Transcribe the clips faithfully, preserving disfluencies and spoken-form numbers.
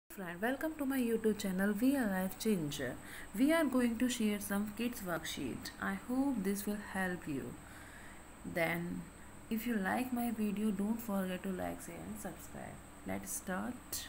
Friend, welcome to my YouTube channel Real Life Changer. We are going to share some kids worksheet. I hope this will help you. Then if you like my video, don't forget to like, share and subscribe. Let's start.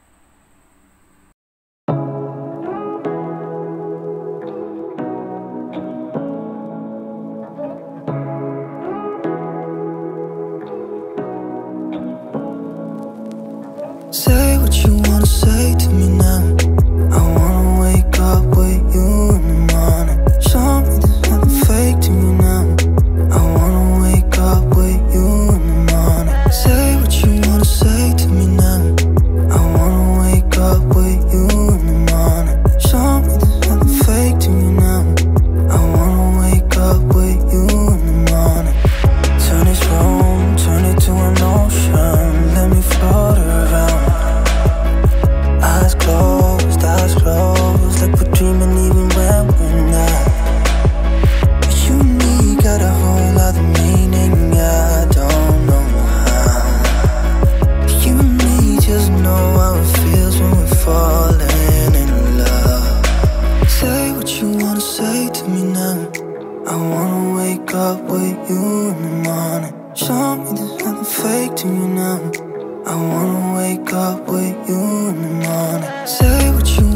Say what you wanna say to me now. I wanna wake up with you in the morning. Show me there's nothing fake to me now. I wanna wake up with you in the morning. Say what you wanna say to me now. I wanna wake up with you in the morning. Show me there's nothing fake to me now. I wanna wake up with you in the morning. Turn this room, turn it to an ocean. Let me float around. Eyes closed, eyes closed, like we're dreaming even when we're not. You and me got a whole other meaning, I don't know how. You and me just know how it feels when we're falling in love. Say what you wanna say to me now. I wanna wake up with you in the morning. Show me there's nothing fake to me now. I wanna wake up with you in the morning. Say what you